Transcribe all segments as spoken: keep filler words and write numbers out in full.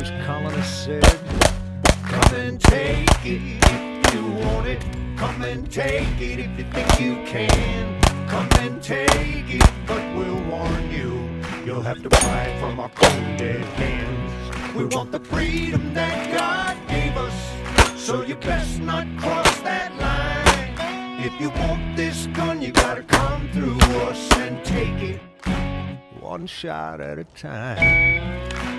those colonists said, come and take it if you want it. Come and take it if you think you can. Come and take it, but we'll warn you, you'll have to pry it from our cold dead hands. We want the freedom that God gave us, so you best not cross that line. If you want this gun, you gotta come through us and take it one shot at a time.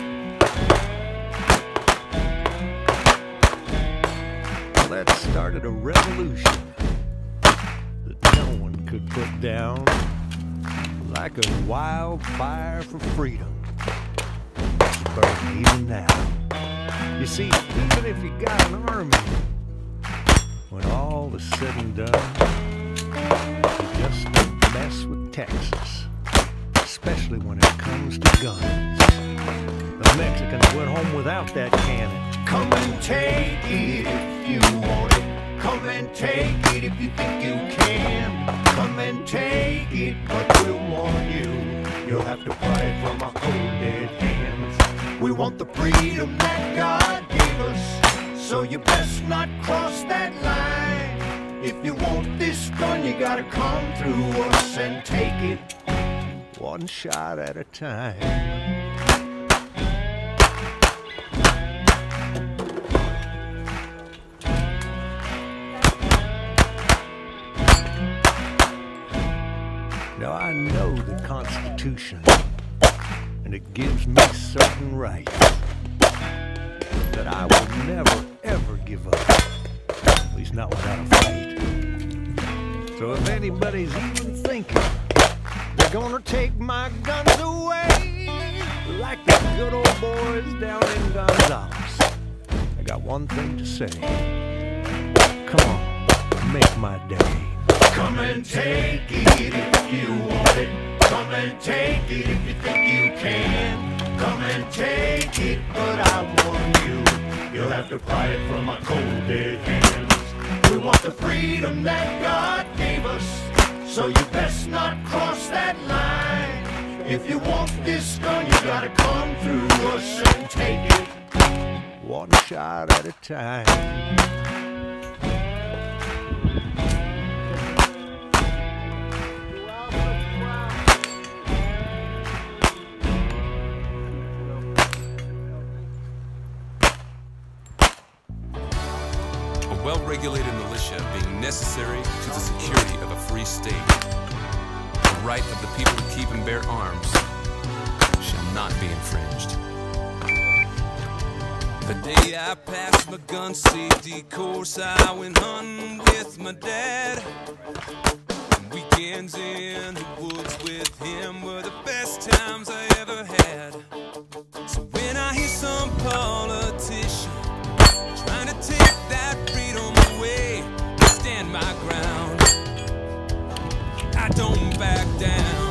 That started a revolution that no one could put down, like a wildfire for freedom. It's burning even now. You see, even if you got an army, when all is said and done, you just don't mess with Texas, especially when it comes to guns. The Mexicans went home without that cannon. Come and take it if you want it. Come and take it if you think you can. Come and take it, but we'll warn you, you'll have to pry it from our cold dead hands. We want the freedom that God gave us, so you best not cross that line. If you want this gun, you gotta come through us and take it one shot at a time. Now I know the Constitution, and it gives me certain rights that I will never, ever give up, at least not without a fight. So if anybody's even thinking they're gonna take my guns away, like the good old boys down in Gonzales, I got one thing to say. Come on, make my day. Come and take it if you want it. Come and take it if you think you can. Come and take it, but I warn you, you'll have to pry it from my cold dead hands. We want the freedom that God gave us, so you best not cross that line. If you want this gun, you gotta come through us and take it one shot at a time. A well-regulated militia being necessary to the security of a free state. The right of the people to keep and bear arms shall not be infringed. The day I passed my gun safety course, I went hunting with my dad. Weekends in the woods with him were the best times I ever had. So when I hear some politician trying to take that freedom away, I stand my ground, I don't back down.